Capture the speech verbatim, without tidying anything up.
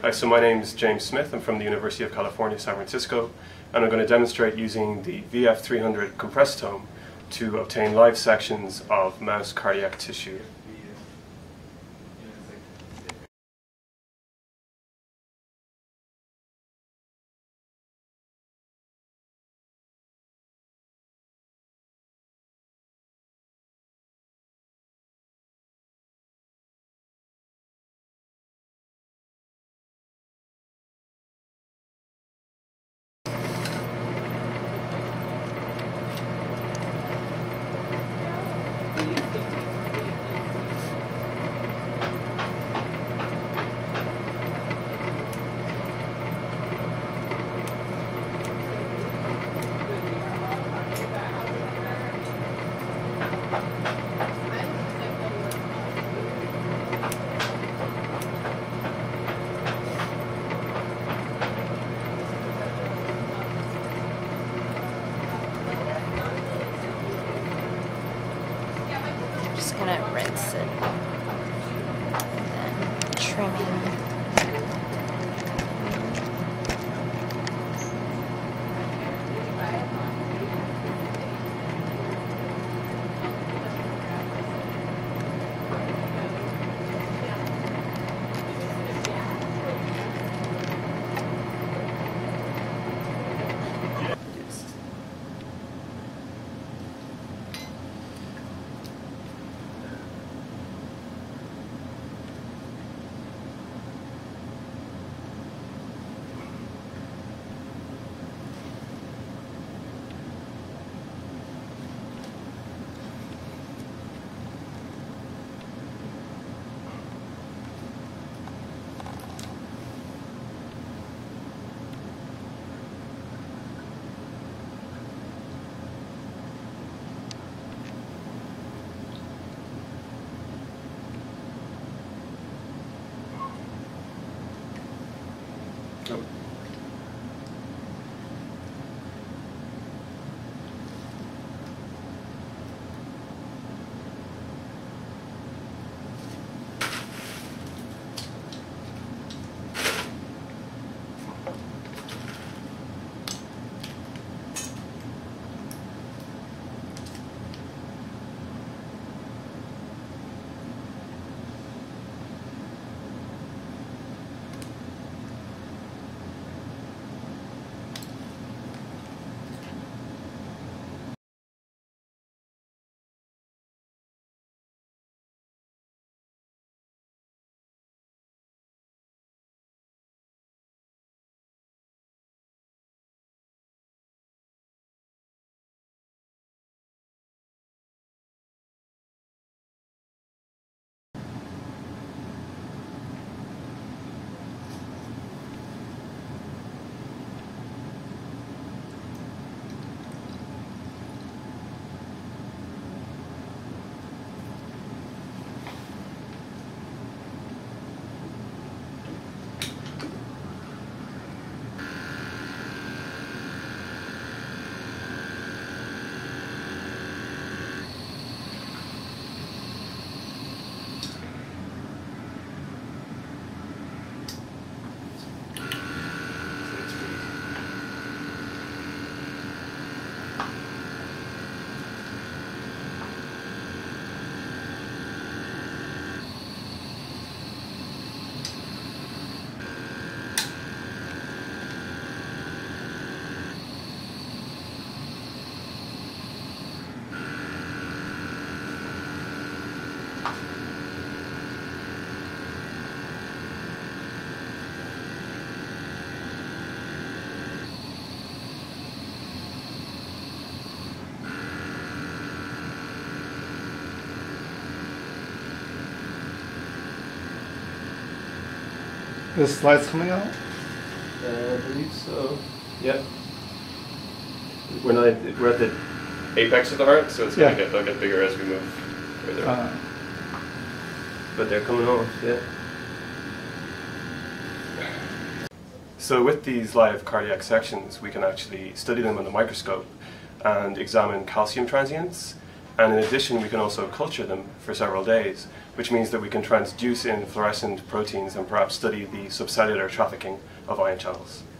Uh, so my name is James Smith. I'm from the University of California, San Francisco, and I'm going to demonstrate using the V F three hundred compressotome to obtain live sections of mouse cardiac tissue. Just gonna rinse it and then trimming. Oh. The slide's coming out? Uh, I believe so. Yep. We're not. We're at the apex of the heart, so it's gonna Yeah. get. They'll get bigger as we move further. Uh, But they're coming off. Yeah. So with these live cardiac sections, we can actually study them under the microscope and examine calcium transients And in addition, we can also culture them for several days, which means that we can transduce in fluorescent proteins and perhaps study the subcellular trafficking of ion channels.